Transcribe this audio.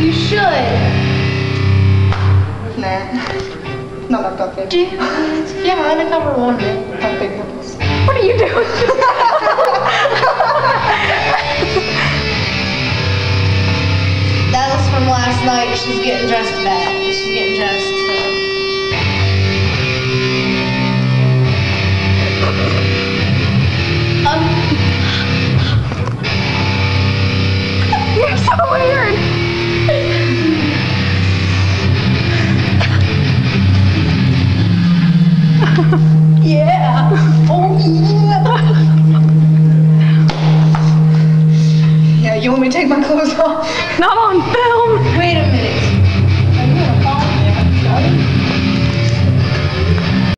You should. Nah. Not like that, baby. Do it. Yeah, undercover one day. Have big nipples. What are you doing? That was from last night. She's getting dressed bad. She's getting dressed. You're so weird. Yeah. Oh yeah. Yeah, you want me to take my clothes off? Not on film. Wait a